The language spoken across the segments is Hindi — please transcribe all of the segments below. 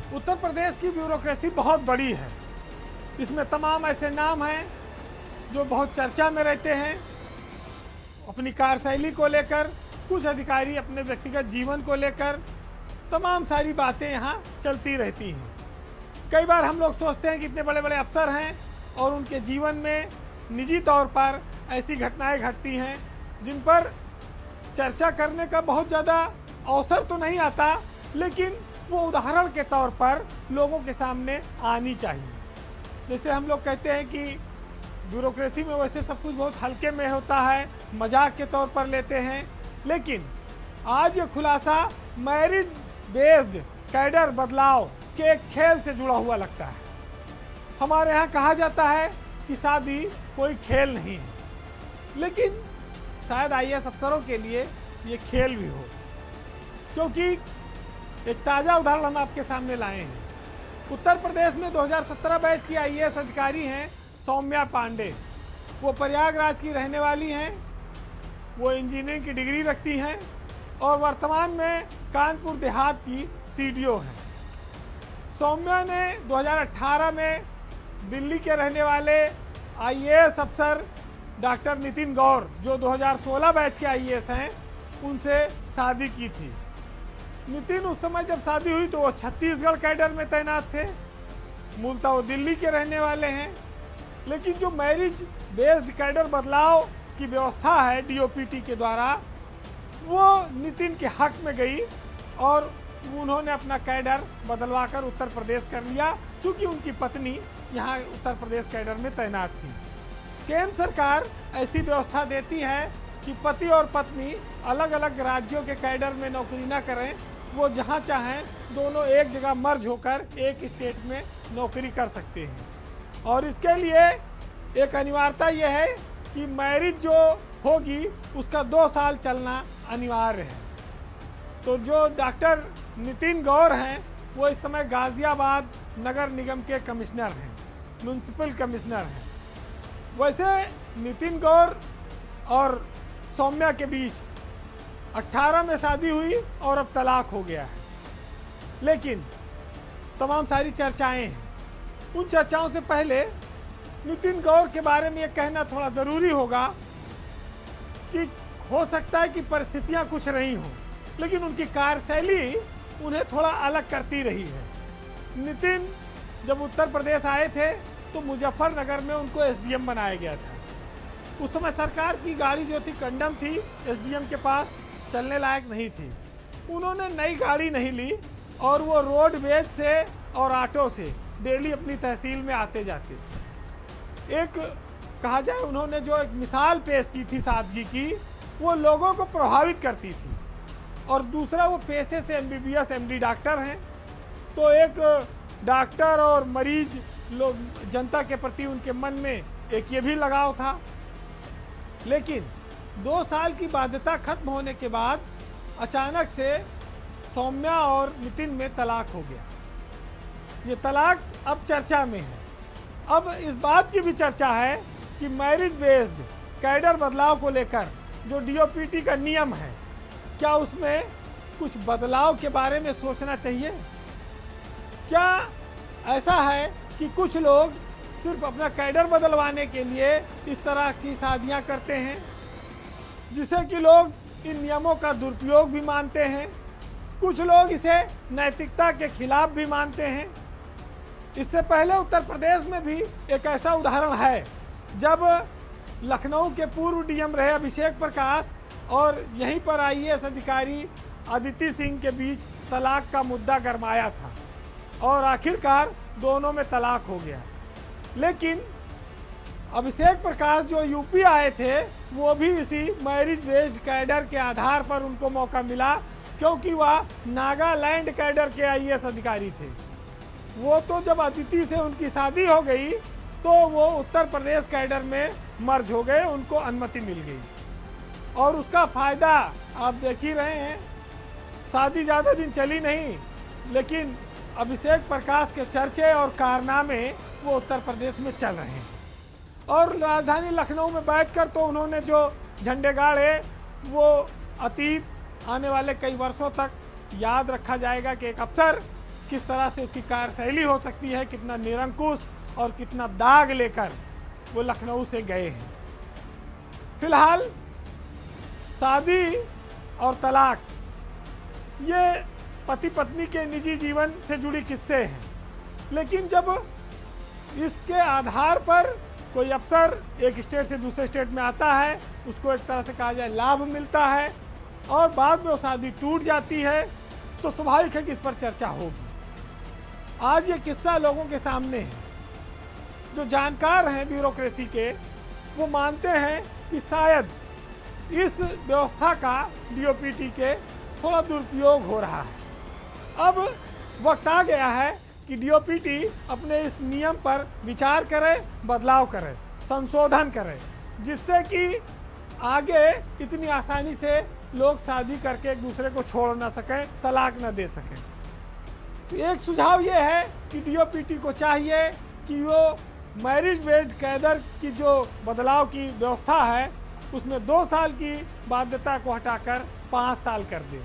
उत्तर प्रदेश की ब्यूरोक्रेसी बहुत बड़ी है। इसमें तमाम ऐसे नाम हैं जो बहुत चर्चा में रहते हैं अपनी कार्यशैली को लेकर, कुछ अधिकारी अपने व्यक्तिगत जीवन को लेकर, तमाम सारी बातें यहाँ चलती रहती हैं। कई बार हम लोग सोचते हैं कि इतने बड़े बड़े अफसर हैं और उनके जीवन में निजी तौर पर ऐसी घटनाएं घटती हैं जिन पर चर्चा करने का बहुत ज़्यादा अवसर तो नहीं आता, लेकिन वो उदाहरण के तौर पर लोगों के सामने आनी चाहिए। जैसे हम लोग कहते हैं कि ब्यूरोक्रेसी में वैसे सब कुछ बहुत हल्के में होता है, मजाक के तौर पर लेते हैं, लेकिन आज ये खुलासा मैरिज बेस्ड कैडर बदलाव के एक खेल से जुड़ा हुआ लगता है। हमारे यहाँ कहा जाता है कि शादी कोई खेल नहीं है, लेकिन शायद आईएएस अफसरों के लिए ये खेल भी हो, क्योंकि एक ताज़ा उदाहरण हम आपके सामने लाए हैं। उत्तर प्रदेश में 2017 बैच की आईएएस अधिकारी हैं सौम्या पांडे। वो प्रयागराज की रहने वाली हैं, वो इंजीनियरिंग की डिग्री रखती हैं और वर्तमान में कानपुर देहात की सीडीओ हैं। सौम्या ने 2018 में दिल्ली के रहने वाले आईएएस अफसर डॉक्टर नितिन गौर, जो 2016 बैच के आईएएस हैं, उनसे शादी की थी। नितिन उस समय जब शादी हुई तो वो छत्तीसगढ़ कैडर में तैनात थे, मूलतः वो दिल्ली के रहने वाले हैं। लेकिन जो मैरिज बेस्ड कैडर बदलाव की व्यवस्था है डीओपीटी के द्वारा, वो नितिन के हक में गई और उन्होंने अपना कैडर बदलवा कर उत्तर प्रदेश कर लिया, क्योंकि उनकी पत्नी यहाँ उत्तर प्रदेश कैडर में तैनात थी। केंद्र सरकार ऐसी व्यवस्था देती है कि पति और पत्नी अलग अलग राज्यों के कैडर में नौकरी न करें, वो जहाँ चाहें दोनों एक जगह मर्ज होकर एक स्टेट में नौकरी कर सकते हैं। और इसके लिए एक अनिवार्यता यह है कि मैरिज जो होगी उसका 2 साल चलना अनिवार्य है। तो जो डॉक्टर नितिन गौर हैं, वो इस समय गाज़ियाबाद नगर निगम के कमिश्नर हैं, म्यूनसिपल कमिश्नर हैं। वैसे नितिन गौर और सौम्या के बीच 18 में शादी हुई और अब तलाक हो गया है, लेकिन तमाम सारी चर्चाएं हैं। उन चर्चाओं से पहले नितिन गौर के बारे में ये कहना थोड़ा ज़रूरी होगा कि हो सकता है कि परिस्थितियां कुछ रही हों, लेकिन उनकी कार्यशैली उन्हें थोड़ा अलग करती रही है। नितिन जब उत्तर प्रदेश आए थे तो मुजफ्फरनगर में उनको एसडीएम बनाया गया था। उस समय सरकार की गाड़ी जो थी कंडम थी, एसडीएम के पास चलने लायक नहीं थी। उन्होंने नई गाड़ी नहीं ली और वो रोडवेज से और ऑटो से डेली अपनी तहसील में आते जाते थे। एक कहा जाए उन्होंने जो एक मिसाल पेश की थी सादगी की, वो लोगों को प्रभावित करती थी। और दूसरा, वो पेशे से एमबीबीएस एमडी डॉक्टर हैं, तो एक डॉक्टर और मरीज लोग जनता के प्रति उनके मन में एक ये भी लगाव था। लेकिन 2 साल की बाध्यता खत्म होने के बाद अचानक से सौम्या और नितिन में तलाक हो गया। ये तलाक अब चर्चा में है। अब इस बात की भी चर्चा है कि मैरिज बेस्ड कैडर बदलाव को लेकर जो डीओपीटी का नियम है, क्या उसमें कुछ बदलाव के बारे में सोचना चाहिए। क्या ऐसा है कि कुछ लोग सिर्फ अपना कैडर बदलवाने के लिए इस तरह की शादियां करते हैं, जिसे कि लोग इन नियमों का दुरुपयोग भी मानते हैं, कुछ लोग इसे नैतिकता के खिलाफ भी मानते हैं। इससे पहले उत्तर प्रदेश में भी एक ऐसा उदाहरण है, जब लखनऊ के पूर्व डीएम रहे अभिषेक प्रकाश और यहीं पर आईएएस अधिकारी अदिति सिंह के बीच तलाक का मुद्दा गरमाया था और आखिरकार दोनों में तलाक हो गया। लेकिन अभिषेक प्रकाश जो यूपी आए थे, वो भी इसी मैरिज बेस्ड कैडर के आधार पर उनको मौका मिला, क्योंकि वह नागालैंड कैडर के आईएएस अधिकारी थे। वो तो जब अदिति से उनकी शादी हो गई तो वो उत्तर प्रदेश कैडर में मर्ज हो गए, उनको अनुमति मिल गई और उसका फ़ायदा आप देख ही रहे हैं। शादी ज़्यादा दिन चली नहीं, लेकिन अभिषेक प्रकाश के चर्चे और कारनामे वो उत्तर प्रदेश में चल रहे हैं। और राजधानी लखनऊ में बैठकर तो उन्होंने जो झंडे गाड़े, वो अतीत आने वाले कई वर्षों तक याद रखा जाएगा कि एक अफसर किस तरह से उसकी कार्यशैली हो सकती है, कितना निरंकुश और कितना दाग लेकर वो लखनऊ से गए हैं। फिलहाल शादी और तलाक ये पति पत्नी के निजी जीवन से जुड़ी किस्से हैं, लेकिन जब इसके आधार पर कोई अफसर एक स्टेट से दूसरे स्टेट में आता है, उसको एक तरह से कहा जाए लाभ मिलता है और बाद में वो शादी टूट जाती है, तो स्वाभाविक है कि इस पर चर्चा होगी। आज ये किस्सा लोगों के सामने है। जो जानकार हैं ब्यूरोक्रेसी के, वो मानते हैं कि शायद इस व्यवस्था का डीओपीटी के थोड़ा दुरुपयोग हो रहा है। अब वक्त आ गया है कि डीओपीटी अपने इस नियम पर विचार करे, बदलाव करे, संशोधन करे, जिससे कि आगे इतनी आसानी से लोग शादी करके एक दूसरे को छोड़ ना सकें, तलाक ना दे सकें। तो एक सुझाव ये है कि डीओपीटी को चाहिए कि वो मैरिज बेस्ड कैडर की जो बदलाव की व्यवस्था है उसमें 2 साल की बाध्यता को हटाकर 5 साल कर दे।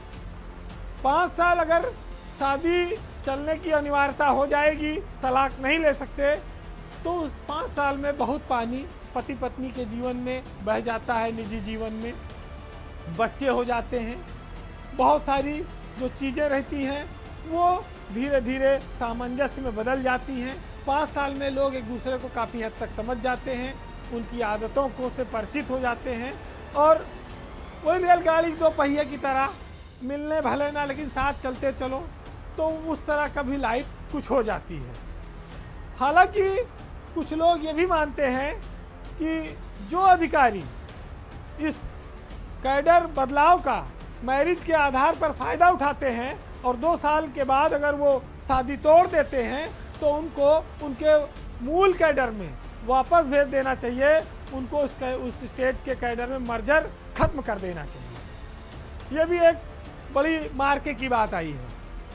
5 साल अगर शादी चलने की अनिवार्यता हो जाएगी, तलाक नहीं ले सकते, तो उस 5 साल में बहुत पानी पति पत्नी के जीवन में बह जाता है, निजी जीवन में बच्चे हो जाते हैं, बहुत सारी जो चीज़ें रहती हैं वो धीरे धीरे सामंजस्य में बदल जाती हैं। 5 साल में लोग एक दूसरे को काफ़ी हद तक समझ जाते हैं, उनकी आदतों को से परिचित हो जाते हैं और वही रेलगाड़ी 2 पहिए की तरह मिलने भले ना लेकिन साथ चलते चलो, तो उस तरह का भी लाइफ कुछ हो जाती है। हालांकि कुछ लोग ये भी मानते हैं कि जो अधिकारी इस कैडर बदलाव का मैरिज के आधार पर फ़ायदा उठाते हैं और 2 साल के बाद अगर वो शादी तोड़ देते हैं तो उनको उनके मूल कैडर में वापस भेज देना चाहिए, उनको उस स्टेट के कैडर में मर्जर खत्म कर देना चाहिए। ये भी एक बड़ी मार्के की बात आई है।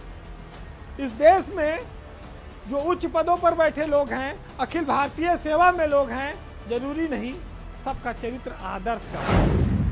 इस देश में जो उच्च पदों पर बैठे लोग हैं, अखिल भारतीय सेवा में लोग हैं, जरूरी नहीं सबका चरित्र आदर्श का।